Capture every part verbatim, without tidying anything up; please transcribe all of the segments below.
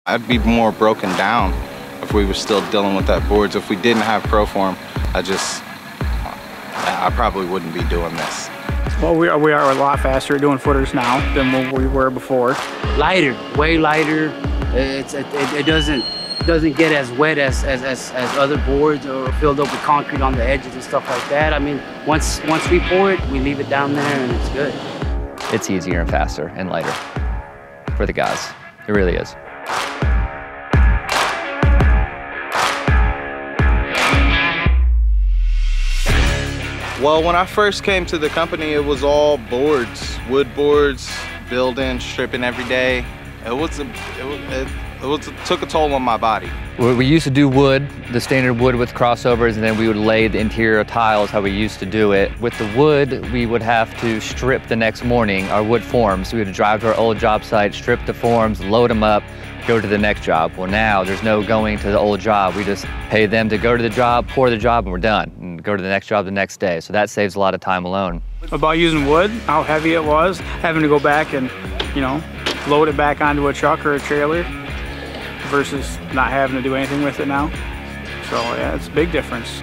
I'd be more broken down if we were still dealing with that boards. If we didn't have Proform, I just, I probably wouldn't be doing this. Well, we are, we are a lot faster at doing footers now than what we were before. Lighter, way lighter. It's, it, it doesn't doesn't get as wet as, as, as, as other boards or filled up with concrete on the edges and stuff like that. I mean, once, once we pour it, we leave it down there and it's good. It's easier and faster and lighter for the guys. It really is. Well, when I first came to the company, it was all boards, wood boards, building, stripping every day. It was a, it, was, it, it was it took a toll on my body. We used to do wood, the standard wood with crossovers, and then we would lay the interior tiles how we used to do it. With the wood, we would have to strip the next morning our wood forms. We would drive to our old job site, strip the forms, load them up, go to the next job. Well, now there's no going to the old job. We just pay them to go to the job, pour the job, and we're done, and go to the next job the next day. So that saves a lot of time alone. About using wood, how heavy it was, having to go back and, you know, load it back onto a truck or a trailer versus not having to do anything with it now. So yeah, it's a big difference.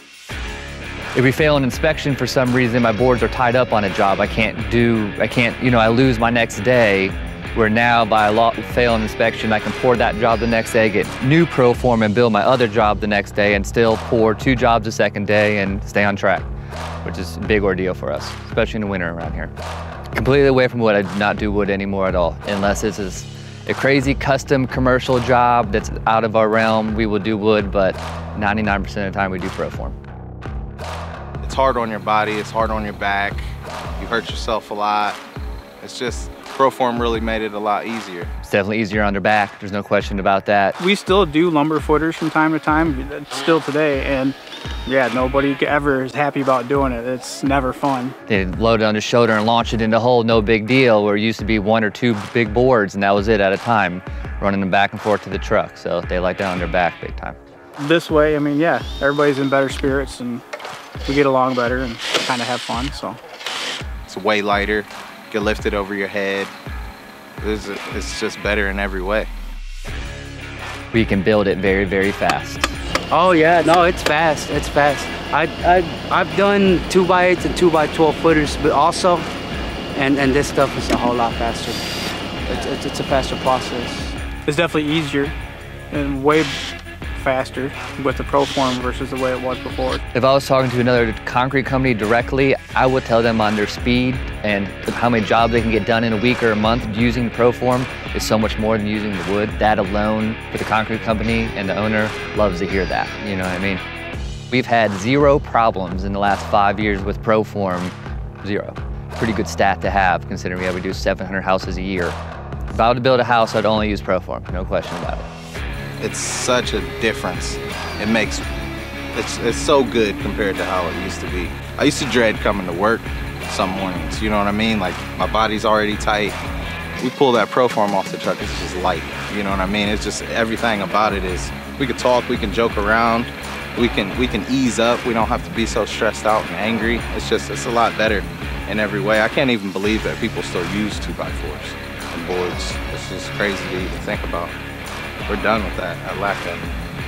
If we fail an inspection for some reason, my boards are tied up on a job. I can't do, I can't, you know, I lose my next day. Where now by law, fail an inspection, I can pour that job the next day, get new Proform and build my other job the next day and still pour two jobs the second day and stay on track, which is a big ordeal for us, especially in the winter around here. Completely away from wood. I do not do wood anymore at all, unless this is a crazy custom commercial job that's out of our realm. We will do wood, but ninety-nine percent of the time we do Proform. It's hard on your body, it's hard on your back, you hurt yourself a lot. It's just, Proform really made it a lot easier. It's definitely easier on their back, there's no question about that. We still do lumber footers from time to time, still today, and yeah, nobody ever is happy about doing it. It's never fun. They load it on the shoulder and launch it into the hole, no big deal, where it used to be one or two big boards and that was it at a time, running them back and forth to the truck. So they like that on their back big time. This way, I mean, yeah, everybody's in better spirits and we get along better and kind of have fun, so. It's way lighter. You can lift it over your head. It's, it's just better in every way. We can build it very, very fast. Oh yeah, no, it's fast, it's fast. I, I, I've done two by eights and two by twelve footers, but also, and, and this stuff is a whole lot faster. It's, it's, it's a faster process. It's definitely easier and way faster with the Proform versus the way it was before. If I was talking to another concrete company directly, I would tell them on their speed and how many jobs they can get done in a week or a month using Proform is so much more than using the wood. That alone for the concrete company and the owner loves to hear that, you know what I mean? We've had zero problems in the last five years with Proform, zero. Pretty good stat to have considering we do seven hundred houses a year. If I were to build a house, I'd only use Proform, no question about it. It's such a difference. It makes, it's, it's so good compared to how it used to be. I used to dread coming to work some mornings, you know what I mean? Like, my body's already tight. We pull that Proform off the truck, it's just light, you know what I mean? It's just, everything about it is, we can talk, we can joke around, we can, we can ease up, we don't have to be so stressed out and angry. It's just, it's a lot better in every way. I can't even believe that people still use two by fours and boards. It's just crazy to even think about. We're done with that. I lack that.